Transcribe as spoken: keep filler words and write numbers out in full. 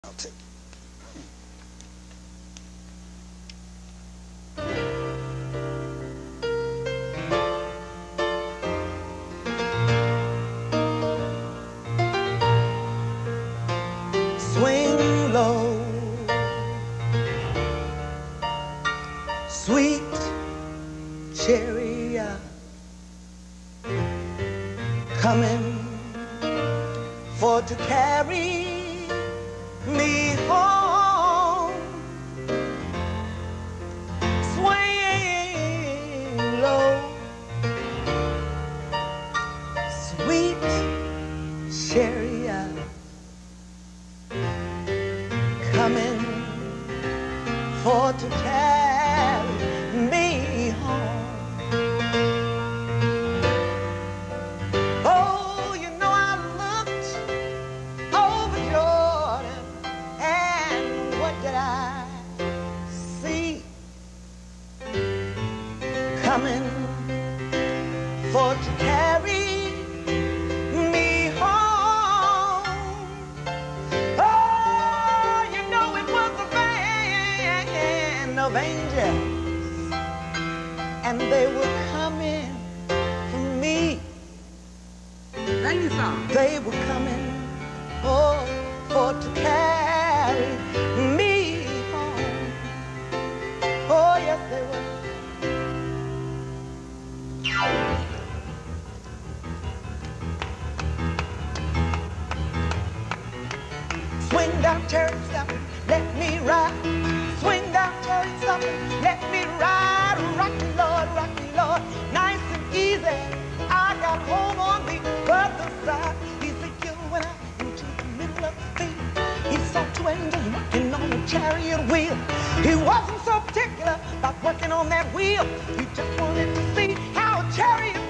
I'll take it. Swing low, sweet chariot, coming for to carry me home. Swing low, sweet chariot, coming for to carry me home. Oh, you know I looked over Jordan, and what did I see? Coming for to carry me home. Oh, you know it was a band of angels, and they were coming for me. Sing your song. They were coming, oh, for to carry me home. Oh, yes, they were. Swing down, turn something, let me ride. Swing down, turn something, let me ride. Rock me, Lord, rock me, Lord, nice and easy. I got home on the other side. He said, you went out into the middle of the field. He saw two angels working on a chariot wheel. He wasn't so particular about working on that wheel. He just wanted to see how a chariot